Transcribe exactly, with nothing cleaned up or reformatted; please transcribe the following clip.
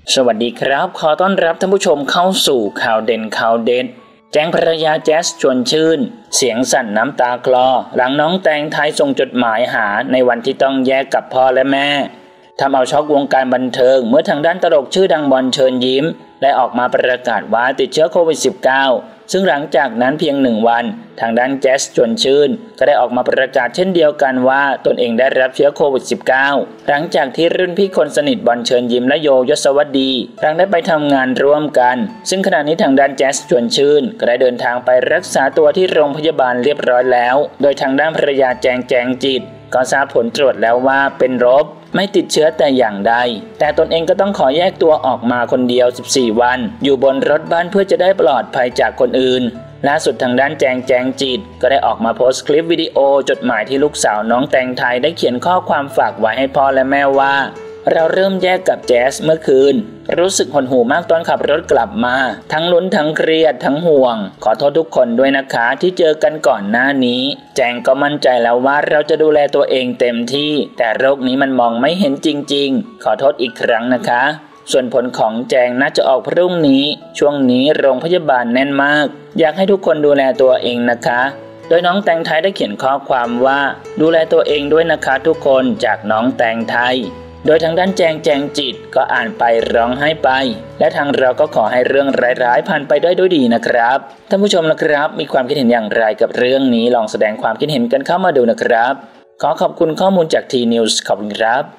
สวัสดีครับขอต้อนรับท่านผู้ชมเข้าสู่ข่าวเด่นข่าวเด็ดแจ้งภรรยาแจ๊สชวนชื่นเสียงสั่นน้ำตาคลอหลังน้องแตงไทยส่งจดหมายหาในวันที่ต้องแยกกับพ่อและแม่ทำเอาช็อกวงการบันเทิงเมื่อทางด้านตลกชื่อดังบอลเชิญยิ้มได้ออกมาประกาศว่าติดเชื้อโควิด สิบเก้า ซึ่งหลังจากนั้นเพียงหนึ่งวันทางด้านแจ๊สชวนชื่นก็ได้ออกมาประกาศเช่นเดียวกันว่าตนเองได้รับเชื้อโควิด สิบเก้า หลังจากที่รุ่นพี่คนสนิทบอลเชิญยิ้มและโยยศวดีต่างได้ไปทำงานร่วมกันซึ่งขณะนี้ทางด้านแจ๊สชวนชื่นก็ได้เดินทางไปรักษาตัวที่โรงพยาบาลเรียบร้อยแล้วโดยทางด้านภรรยาแจงแจงจิตก็ทราบผลตรวจแล้วว่าเป็นลบไม่ติดเชื้อแต่อย่างใดแต่ตนเองก็ต้องขอแยกตัวออกมาคนเดียวสิบสี่วันอยู่บนรถบ้านเพื่อจะได้ปลอดภัยจากคนอื่นล่าสุดทางด้านแจงแจงจิตก็ได้ออกมาโพสต์คลิปวิดีโอจดหมายที่ลูกสาวน้องแตงไทยได้เขียนข้อความฝากไว้ให้พ่อและแม่ว่าเราเริ่มแยกกับแจ๊สเมื่อคืนรู้สึกหดหู่มากตอนขับรถกลับมาทั้งลุ้นทั้งเครียดทั้งห่วงขอโทษทุกคนด้วยนะคะที่เจอกันก่อนหน้านี้แจงก็มั่นใจแล้วว่าเราจะดูแลตัวเองเต็มที่แต่โรคนี้มันมองไม่เห็นจริงๆขอโทษอีกครั้งนะคะส่วนผลของแจงน่าจะออกพรุ่งนี้ช่วงนี้โรงพยาบาลแน่นมากอยากให้ทุกคนดูแลตัวเองนะคะโดยน้องแตงไทยได้เขียนข้อความว่าดูแลตัวเองด้วยนะคะทุกคนจากน้องแตงไทยโดยทางด้านแจงแจงจิตก็อ่านไปร้องไห้ไปและทางเราก็ขอให้เรื่องร้ายๆผ่านไปได้ด้วยดีนะครับท่านผู้ชมนะครับมีความคิดเห็นอย่างไรกับเรื่องนี้ลองแสดงความคิดเห็นกันเข้ามาดูนะครับขอขอบคุณข้อมูลจากทีนิวส์ขอบคุณครับ